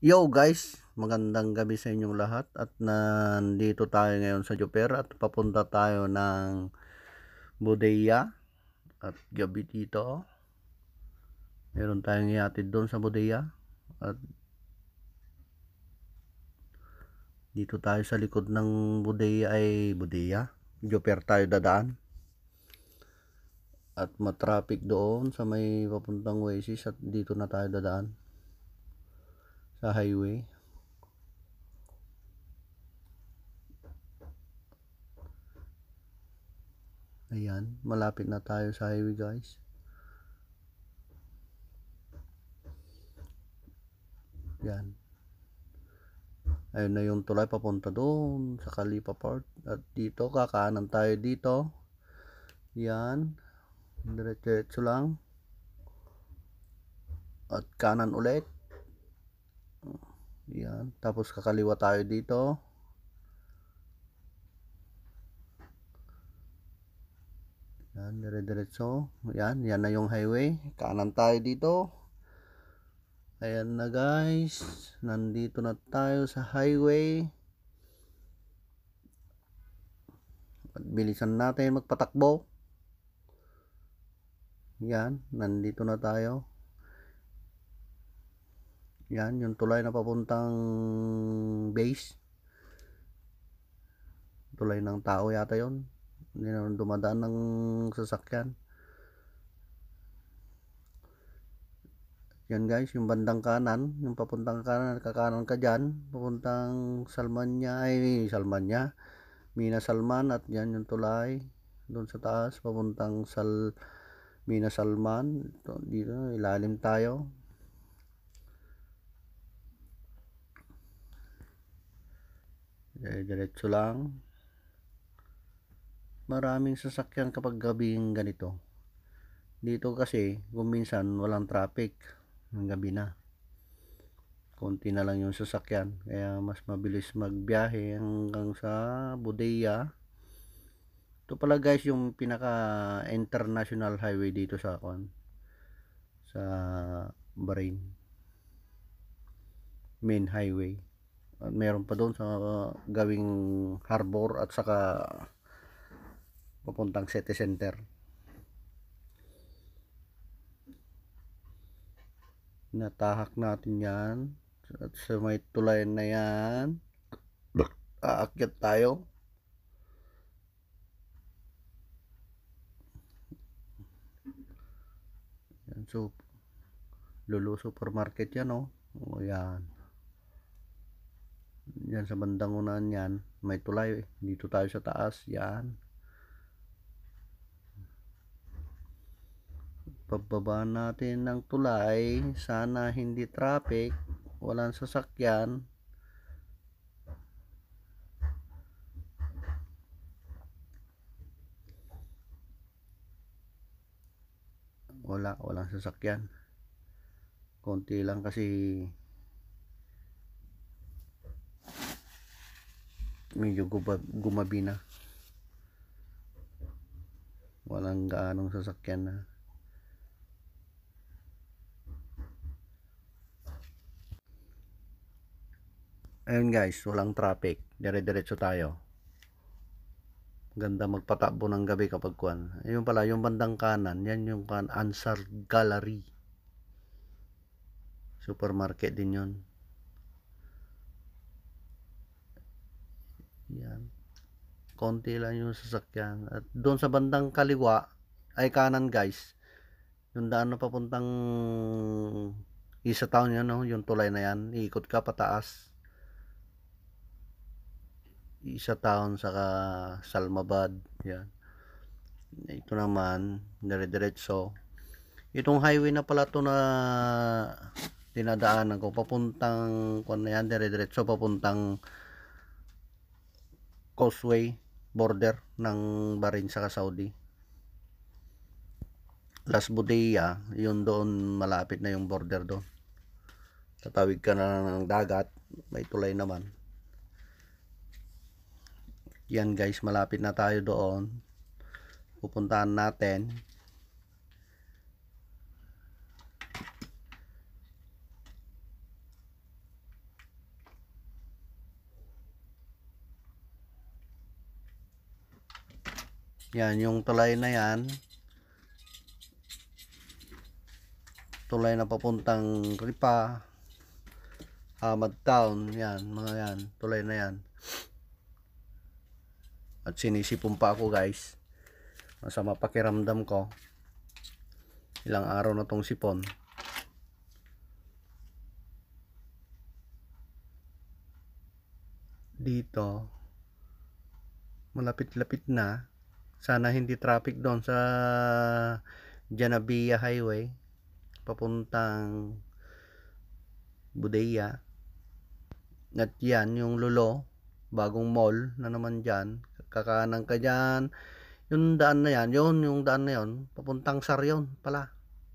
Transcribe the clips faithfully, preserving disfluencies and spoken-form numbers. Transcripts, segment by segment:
Yo guys, magandang gabi sa inyong lahat at nandito tayo ngayon sa Joper at papunta tayo ng Bodega at gabi dito. Meron tayong ihatid doon sa Bodega at dito tayo sa likod ng Bodega ay Bodega. Joper tayo dadaan at matraffic doon sa may papuntang Oasis at dito na tayo dadaan sa highway. Ayan, malapit na tayo sa highway guys. Yan. Ayun na yung tulay papunta doon sa Kalipa Park. At dito, kakanan tayo dito. Yan. Diretso lang. At kanan ulit. Yan. Tapos kakaliwa tayo dito. Yan, dire-diretso. Yan, yan na yung highway. Kanan tayo dito. Ayan na guys. Nandito na tayo sa highway. At bilisan natin magpatakbo. Yan, nandito na tayo. Yan, yung tulay na papuntang base. Tulay ng tao yata yon. Hindi na dumadaan ng sasakyan. Yan guys, yung bandang kanan, yung papuntang kanan, kakanan ka dyan, papuntang Salmanya, ay Salmanya, Mina Salman, at yan yung tulay, doon sa taas, papuntang Sal, Mina Salman, ito, dito, ilalim tayo. Diretso lang. Maraming sasakyan kapag gabing ganito. Dito kasi, kung minsan walang traffic, ng gabi na. Konti na lang yung sasakyan, kaya mas mabilis magbiyahe hanggang sa Bodega. Ito pala guys yung pinaka international highway dito sa Kwan, sa Bahrain, main highway. At meron pa doon sa gawing harbor at saka papuntang city center. Natahak natin yan at sa may tulay na yan aakyat tayo. Yan, so Lulu Supermarket yan, oh. O yan, yan sa bandang unahan yan may tulay. Dito tayo sa taas. Yan, pagbaba natin ng tulay, sana hindi traffic, walang sasakyan. Wala, walang sasakyan. Konti lang kasi medyo gumabi na. Walang gaanong sasakyan na. Ayun guys, walang traffic. Dire-diretso tayo. Ganda magpatakbo ng gabi kapag kuan. Ayun pala, yung bandang kanan, yan yung kan Ansar Gallery. Supermarket din yun. Yan. Konti lang yung sasakyan. At doon sa bandang kaliwa, ay kanan guys, yung daan na papuntang Isa Town yan, no? Yung tulay na yan. Iikot ka pataas. Isa Town saka Salmabad. Yan. Ito naman, dire-diretso. Itong highway na pala to na dinadaanan ko papuntang kung na yan, dire-diretso papuntang Causeway, border ng Bahrain saka Saudi. Las Bodega, yun doon malapit na yung border doon. Tatawid ka na ng dagat, may tulay naman. Yan guys, malapit na tayo doon. Pupuntahan natin. Yan, yung tulay na yan, tulay na papuntang Ripa, Hamad Town, yan, mga yan, tulay na yan. At sinisipon pa ako guys. Masama pakiramdam ko. Ilang araw na tong sipon. Dito, malapit-lapit na. Sana hindi traffic doon sa Janabia Highway papuntang Budeya. At yan yung Lulo, bagong mall na naman dyan. Kakanan ka dyan, yung daan na yan, yun yung daan na yun, papuntang Saryon pala.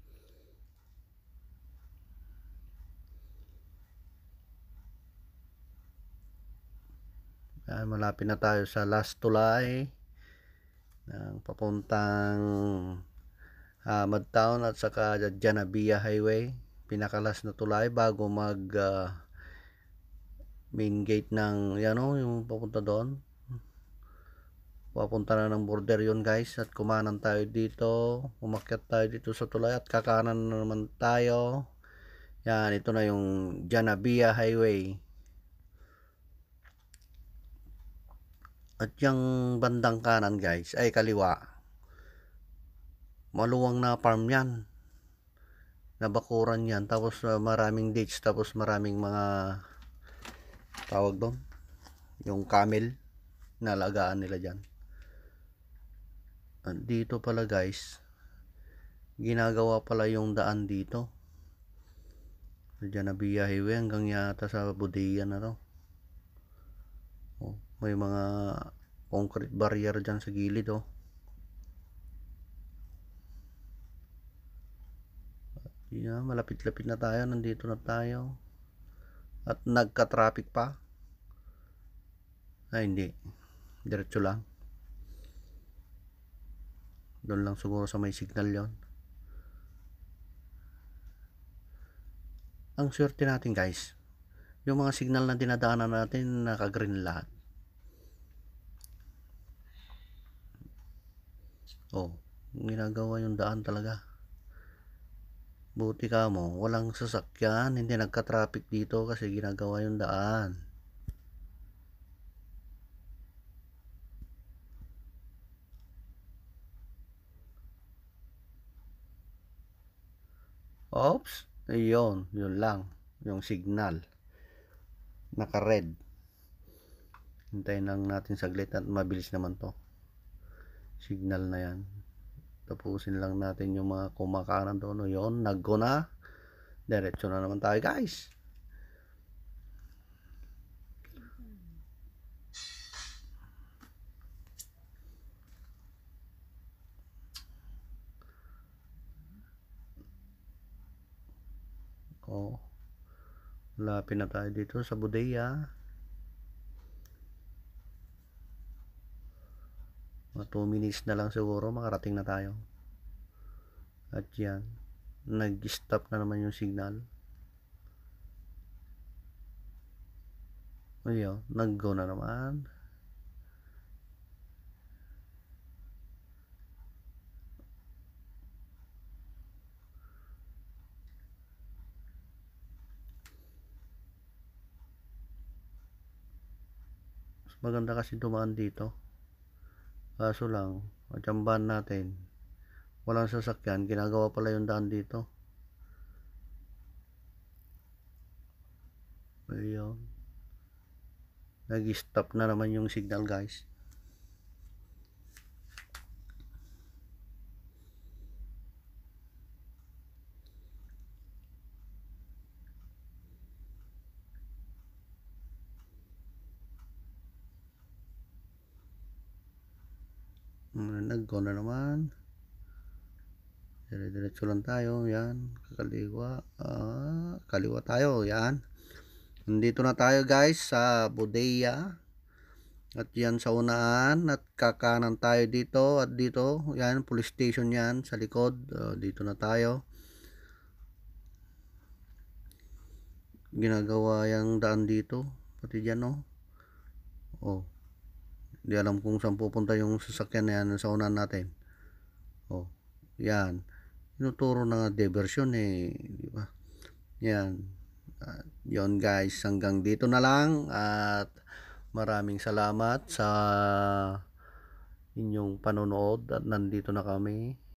Yan, malapit na tayo sa last tulay ng papuntang Hamad Town at saka Janabia Highway, pinakalas na tulay bago mag uh, main gate ng yan o, yung papunta doon, papunta na ng border yun guys. At kumanan tayo dito, umakyat tayo dito sa tulay at kakanan na naman tayo. Yan, ito na yung Janabia Highway. At yung bandang kanan guys, ay kaliwa, maluwang na farm yan, nabakuran yan, tapos uh, maraming dates, tapos maraming mga tawag doon, yung camel na alagaan nila dyan. At dito pala guys, ginagawa pala yung daan dito sa Janabia Highway hanggang yata sa Budeya na to. Oh, may mga concrete barrier dyan sa gilid oh. Yeah, malapit-lapit na tayo, nandito na tayo. At nagka-traffic pa. Ay hindi, diretso lang. Doon lang siguro sa may signal yon. Ang swerte natin guys, yung mga signal na dinadaanan natin naka-green lahat. Oh, ginagawa yung daan talaga. Buti ka mo, walang sasakyan, hindi nagka-traffic dito kasi ginagawa yung daan. Oops, ayun, yun lang, yung signal. Naka-red. Hintayin lang natin saglit at mabilis naman to. Signal na yan. Tapusin lang natin yung mga kumakanan doon. Yun, nag-go na. Diretso na naman tayo guys. Oh, lapit na tayo dito sa Budeya. Mga two minutes na lang siguro makarating na tayo. At yan, nag-stop na naman yung signal. Ayun, nag-go na naman. Maganda kasi dumaan dito. Kaso lang, matsambahan natin, walang sasakyan, ginagawa pala yung daan dito. Ayun, nag-stop na naman yung signal guys. Nag-go na naman. Dire-diretso lang tayo. Yan, kakaliwa. Ah, kaliwa tayo. Yan, nandito na tayo guys sa Budeya. At yan sa unahan. At kakanan tayo dito. At dito, yan, police station yan sa likod. Uh, dito na tayo. Ginagawa yung daan dito. Pati dyan oh. Oh, Hindi alam kung saan pupunta yung sasakyan na yan sa unahan natin. Oh, yan. Tinuturo na nga diversion eh, di ba? Yan. Uh, yon guys, hanggang dito na lang at maraming salamat sa inyong panonood at nandito na kami